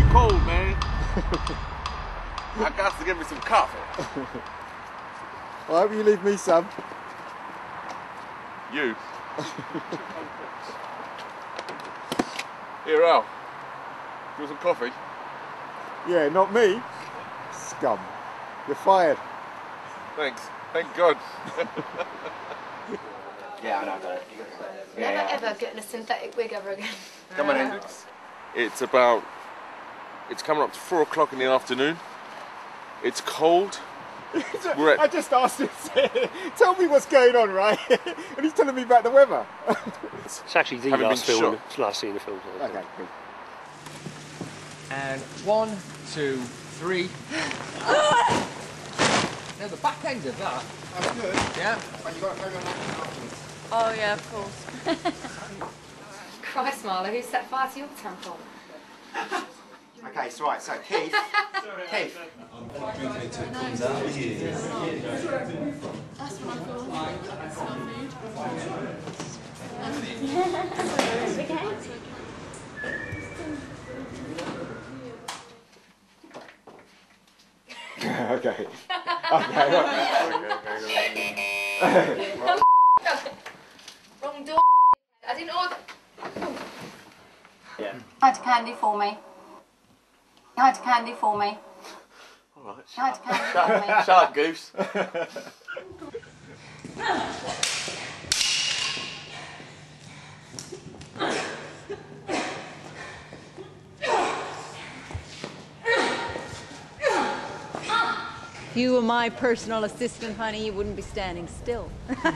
cold, man. I got to give me some coffee. Well, I hope you leave me some. You. Here, Al. You want some coffee? Yeah, not me. Scum. You're fired. Thanks. Thank God. Yeah, I know, I got it. Never ever getting a synthetic wig ever again. Come on, Hendrix. It's coming up to 4 o'clock in the afternoon. It's cold. I just asked him, tell me what's going on, right? And he's telling me about the weather. It's actually the last scene of the film. Okay, cool. And 1, 2, 3. Now the back end of that. That's good. Yeah. But you got to carry on that afterwards. Oh yeah, of course. Christ, Marla, who set fire to your temple? Okay, so right, so Keith. Keith. That's what I Okay. Wrong door. I didn't order. Yeah. Hide a candy for me. Hide a candy for me. All right. Hide a candy for me. Shut up, Goose. If you were my personal assistant, honey, you wouldn't be standing still.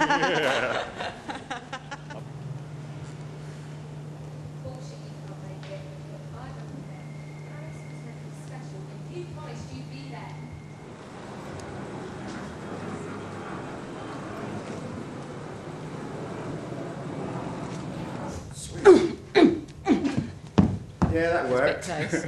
Yeah, that worked.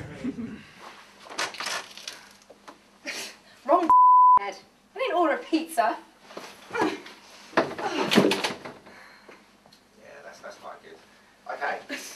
Wrong door, head. I didn't order a pizza. Yeah, that's quite good. Okay.